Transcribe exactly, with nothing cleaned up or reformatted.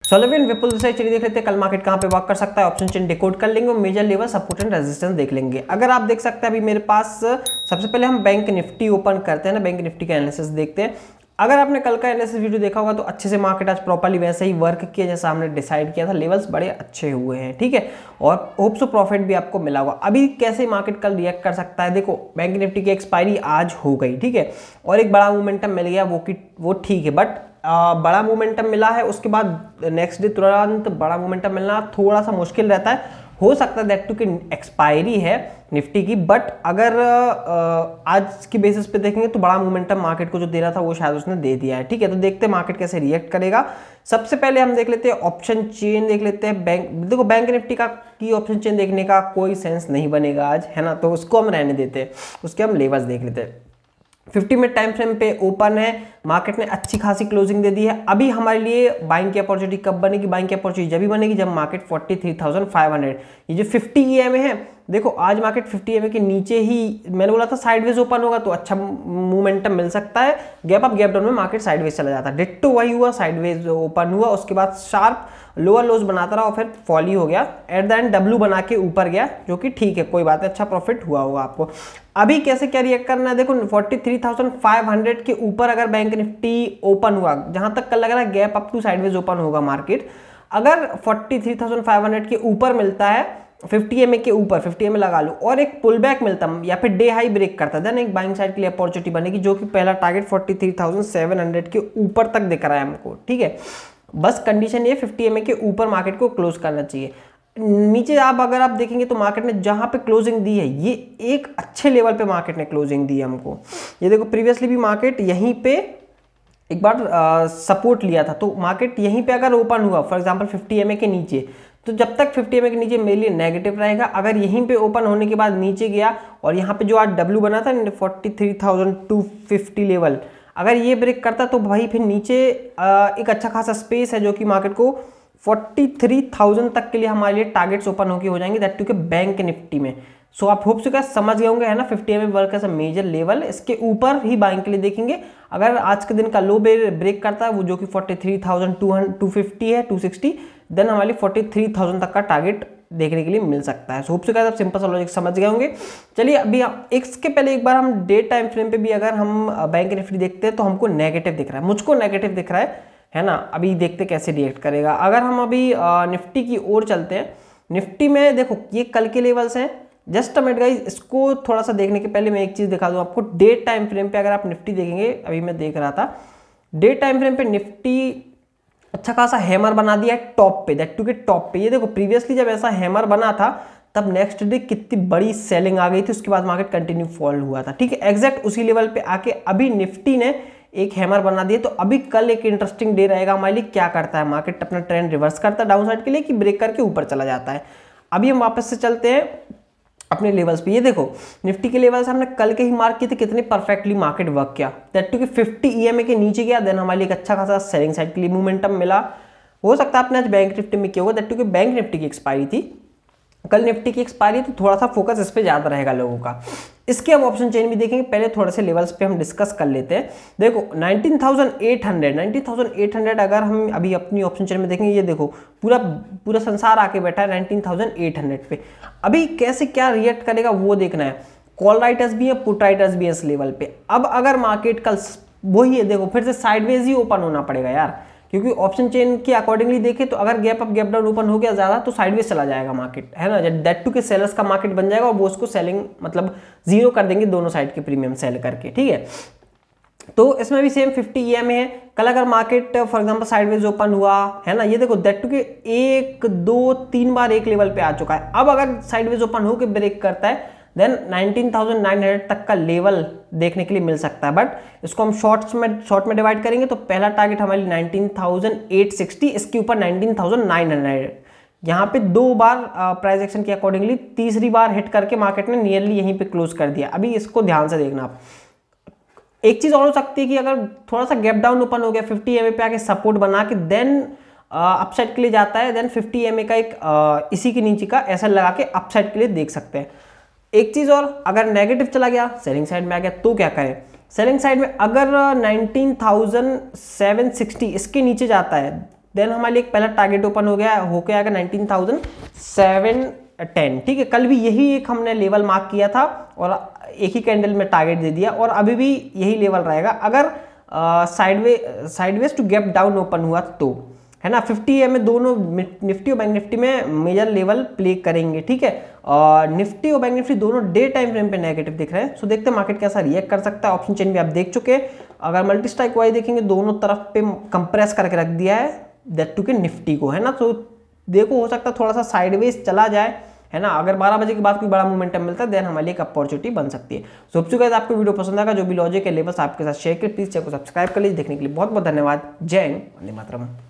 सोलवेन विपुल से चलिए देख लेते हैं कल मार्केट कहां पे वर्क कर सकता है। ऑप्शन चेन डिकोड कर लेंगे और major level support and resistance देख लेंगे। अगर आप देख सकते हैं अभी मेरे पास सबसे पहले हम बैंक निफ्टी ओपन करते हैं ना, बैंक निफ्टी का एनालिसिस देखते हैं। अगर आपने कल का एनालिसिस वीडियो देखा होगा तो अच्छे से मार्केट आज प्रॉपर्ली वैसे ही वर्क किया जैसा हमने डिसाइड किया था। लेवल्स बड़े अच्छे हुए हैं, ठीक है, और होप सो प्रॉफिट भी आपको मिला होगा। अभी कैसे मार्केट कल रिएक्ट कर सकता है, देखो बैंक निफ्टी की एक्सपायरी आज हो गई, ठीक है, और एक बड़ा मोमेंटम मिल गया, वो की वो ठीक है, बट आ, बड़ा मोमेंटम मिला है, उसके बाद नेक्स्ट डे तुरंत बड़ा मोमेंटम मिलना थोड़ा सा मुश्किल रहता है। हो सकता है दैट टू की एक्सपायरी है निफ्टी की, बट अगर आ, आज की बेसिस पे देखेंगे तो बड़ा मोमेंटम मार्केट को जो देना था वो शायद उसने दे दिया है, ठीक है। तो देखते हैं मार्केट कैसे रिएक्ट करेगा। सबसे पहले हम देख लेते हैं ऑप्शन चेन देख लेते हैं। बैंक देखो बैंक निफ्टी का की ऑप्शन चेन देखने का कोई सेंस नहीं बनेगा आज, है ना, तो उसको हम रहने देते हैं। उसके हम लेवल्स देख लेते हैं। फिफ्टी मिनट टाइम फ्रेम पे ओपन है, मार्केट ने अच्छी खासी क्लोजिंग दे दी है। अभी हमारे लिए बाइंग की अपॉर्चुनिटी कब बनेगी, बाइंग की अपॉर्चुनिटी जब भी बनेगी जब market forty three thousand five hundred, ये जो फिफ्टी ई एम ए है, देखो आज market fifty E M A के नीचे ही, मैंने बोला था साइडवेज ओपन होगा तो अच्छा मोमेंटम मिल सकता है। गैप अप गैप डाउन में मार्केट साइडवेज चला जाता है, डिट्टो वही हुआ, साइडवेज ओपन हुआ, उसके बाद शार्प लोअर लोज बनाता रहा और फिर फॉल ही हो गया। एट द एंड डब्ल्यू बना के ऊपर गया, जो कि ठीक है, कोई बात है, अच्छा प्रॉफिट हुआ होगा आपको। अभी कैसे क्या रिएक्ट करना है, देखो forty three thousand five hundred के ऊपर अगर बैंक निफ्टी ओपन हुआ, जहां तक कल लग रहा है gap up to sideways open होगा मार्केट, अगर forty three thousand five hundred के ऊपर मिलता है, फिफ्टी एम ए के ऊपर, फिफ्टी एम ए लगा लो, और एक पुल बैक मिलता या फिर डे हाई ब्रेक करता, देन एक बाइंग साइड के लिए अपॉर्चुनिटी बनेगी, जो कि पहला target forty three thousand seven hundred के ऊपर तक दिख रहा है हमको, ठीक है। बस कंडीशन ये फिफ्टी एम ए के ऊपर मार्केट को क्लोज करना चाहिए। नीचे आप अगर आप देखेंगे तो मार्केट ने जहां पे क्लोजिंग दी है, ये एक अच्छे लेवल पे मार्केट ने क्लोजिंग दी है हमको। ये देखो प्रीवियसली भी मार्केट यहीं पे एक बार सपोर्ट लिया था, तो मार्केट यहीं पे अगर ओपन हुआ for example fifty M A के नीचे, तो जब तक फिफ्टी एम ए के नीचे मेरे लिए नेगेटिव रहेगा। अगर यहीं पे ओपन होने के बाद नीचे गया और यहाँ पे जो आज डब्ल्यू बना था forty three thousand two fifty level, अगर ये ब्रेक करता तो भाई फिर नीचे एक अच्छा खासा स्पेस है, जो कि मार्केट को फोर्टी थ्री थाउजेंड तक के लिए हमारे लिए टारगेट्स ओपन होके हो जाएंगे, दैट टू के बैंक निफ्टी में। सो so, आप होप सो क्या समझ गए होंगे, है ना, fifty M A work as a major level, इसके ऊपर ही बाइंग के लिए देखेंगे। अगर आज के दिन का लो ब्रेक करता है वो, जो कि forty three thousand two fifty है, टू सिक्सटी, देन हमारे फोर्टी थ्री थाउजेंड तक का टारगेट देखने के लिए मिल सकता है। सो होप सो क्या आप सिंपल सा लॉजिक समझ गए होंगे। चलिए अभी इसके पहले एक बार हम डे टाइम फ्रेम पे भी अगर हम बैंक निफ्टी देखते हैं तो हमको नेगेटिव दिख रहा है, मुझको नेगेटिव दिख रहा है, है ना। अभी देखते कैसे रिएक्ट करेगा। अगर हम अभी निफ्टी की ओर चलते हैं, निफ्टी में देखो ये कल के लेवल्स हैं, जस्ट अ मिनट गाइस, इसको थोड़ा सा देखने के पहले मैं एक चीज दिखा दूं आपको। डे टाइम फ्रेम पे अगर आप निफ्टी देखेंगे, अभी मैं देख रहा था डे टाइम फ्रेम पे निफ्टी अच्छा खासा हैमर बना दिया है टॉप पे, दैट टू के टॉप पे। ये देखो प्रीवियसली जब ऐसा हैमर बना था तब नेक्स्ट डे कितनी बड़ी सेलिंग आ गई थी, उसके बाद मार्केट कंटिन्यू फॉल हुआ था, ठीक है। एग्जैक्ट उसी लेवल पे आके अभी निफ्टी ने एक हैमर बना दिया। तो अभी कल एक इंटरेस्टिंग डे रहेगा हमारे लिए। क्या करता है मार्केट, अपना ट्रेंड रिवर्स करता है डाउन साइड के लिए कि ब्रेक करके ऊपर चला जाता है। अभी हम वापस से चलते हैं अपने लेवल्स पे। ये देखो निफ्टी के लेवल्स हमने कल के ही मार्क किए थे, कितने परफेक्टली मार्केट वर्क किया, दैट टू कि फिफ्टी ई एम ए के नीचे गया, देन हमारे लिए एक अच्छा खासा सेलिंग साइड के लिए मोमेंटम मिला। हो सकता है आपने आज बैंक निफ्टी में किया होगा, दैट टू कि बैंक निफ्टी की एक्सपायरी थी, कल निफ्टी की एक्सपायरी, तो थोड़ा सा फोकस इस पे ज्यादा रहेगा लोगों का। इसके हम ऑप्शन चेन भी देखेंगे, पहले थोड़े से लेवल्स पे हम डिस्कस कर लेते हैं। देखो nineteen thousand eight hundred nineteen thousand eight hundred अगर हम अभी अपनी ऑप्शन चेन में देखेंगे, ये देखो पूरा पूरा संसार आके बैठा है नाइनटीन थाउजेंड एट हंड्रेड पे। अभी कैसे क्या रिएक्ट करेगा वो देखना है। कॉल राइटर्स भी है, पुट राइटर्स भी है इस लेवल पे। अब अगर मार्केट कल वही है, देखो फिर से साइडवेज ही ओपन होना पड़ेगा यार, क्योंकि ऑप्शन चेन के अकॉर्डिंगली देखे तो अगर gap up gap down open हो गया ज्यादा तो साइडवेज चला जाएगा मार्केट, है ना। दैट टू के सेलर्स का मार्केट बन जाएगा और वो उसको सेलिंग मतलब जीरो कर देंगे दोनों साइड के प्रीमियम सेल करके, ठीक है। तो इसमें भी same fifty E M A है। कल अगर market for example sideways open हुआ, है ना, ये देखो दैट टू के एक दो तीन बार एक लेवल पे आ चुका है। अब अगर साइडवेज ओपन होकर ब्रेक करता है then nineteen thousand nine hundred तक का लेवल देखने के लिए मिल सकता है। बट इसको हम शॉर्ट्स में शॉर्ट में डिवाइड करेंगे तो पहला टारगेट हमारे नाइनटीन थाउजेंड एट सिक्सटी, इसके ऊपर नाइनटीन थाउजेंड नाइन हंड्रेड। यहाँ पे दो बार प्राइस एक्शन के अकॉर्डिंगली तीसरी बार हिट करके मार्केट ने नियरली यहीं पे क्लोज कर दिया। अभी इसको ध्यान से देखना आप। एक चीज और हो सकती है कि अगर थोड़ा सा गैप डाउन ओपन हो गया, फिफ्टी एम ए पे आके सपोर्ट बना के देन अपसाइड के लिए जाता है, देन फिफ्टी एम ए का एक uh, इसी के नीचे का ऐसा लगा के अपसाइड के लिए देख सकते हैं। एक चीज और, अगर नेगेटिव चला गया, सेलिंग साइड में आ गया, तो क्या करें। सेलिंग साइड में अगर नाइनटीन थाउजेंड सेवन सिक्सटी इसके नीचे जाता है, देन हमारे लिए एक पहला टारगेट ओपन हो गया होके आएगा नाइनटीन थाउजेंड सेवन टेन। ठीक है, कल भी यही एक हमने लेवल मार्क किया था और एक ही कैंडल में टारगेट दे दिया और अभी भी यही लेवल रहेगा अगर sideway sideways to gap down open हुआ तो, है ना। फिफ्टी में दोनों निफ्टी और बैंक निफ्टी में मेजर लेवल प्ले करेंगे। ठीक है, और निफ्टी और बैंक निफ्टी दोनों डे टाइम फ्रेम पे नेगेटिव दिख रहे हैं। सो देखते हैं मार्केट कैसा रिएक्ट कर सकता है। ऑप्शन चेन भी आप देख चुके हैं, अगर मल्टी स्ट्राइक वाइज देखेंगे दोनों तरफ पे कंप्रेस करके रख दिया है दैट टू के निफ्टी को, है ना। तो देखो हो सकता है थोड़ा सा साइडवेज चला जाए, है ना। अगर बारह बजे के बाद कोई बड़ा मोमेंटम मिलता है देन हमारे लिए एक अपॉर्चुनिटी बन सकती है। सो होप सो गाइस आपको वीडियो पसंद आएगा, जो भी लॉजिक है लेवल्स आपके साथ शेयर कर, प्लीज चैनल को सब्सक्राइब कर लीजिए। देखने के लिए बहुत बहुत धन्यवाद। जय हिंद, वंदे मातरम।